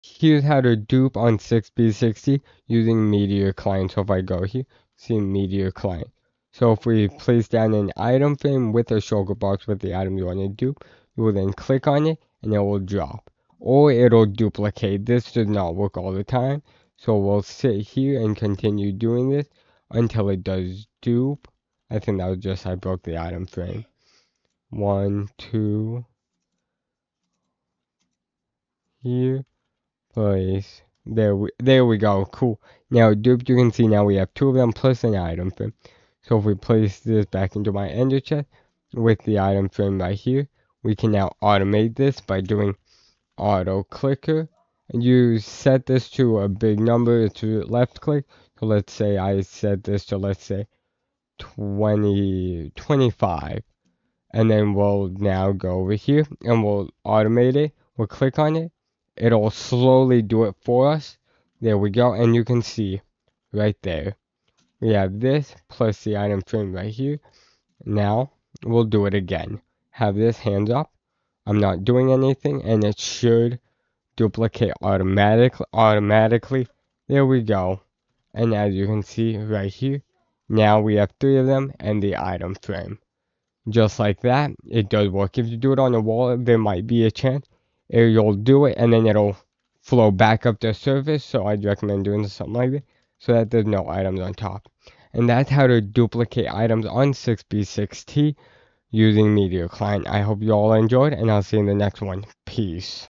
Here's how to dupe on 6B60 using Meteor Client. So if I go here, see Meteor Client. So if we place down an item frame with a shulker box with the item you want to dupe, you will then click on it and it will drop. Or it'll duplicate. This does not work all the time. So we'll sit here and continue doing this until it does dupe. I think that was just I broke the item frame. 1, 2, here. Place. There we go. Cool. Now, dupe, you can see now we have 2 of them plus an item frame. So if we place this back into my ender chest with the item frame right here, we can now automate this by doing auto clicker. And you set this to a big number to left click. So let's say I set this to, let's say, 25. And then we'll now go over here and we'll automate it. We'll click on it. It'll slowly do it for us. There we go. And you can see right there. We have this plus the item frame right here. Now we'll do it again. Have this hands up. I'm not doing anything and it should duplicate automatically. There we go. And as you can see right here, now we have 3 of them and the item frame. Just like that, it does work. If you do it on a wall, there might be a chance you'll do it and then it'll flow back up the surface. So I'd recommend doing something like that so that there's no items on top. And that's how to duplicate items on 6B6T using Meteor Client. I hope you all enjoyed and I'll see you in the next one. Peace.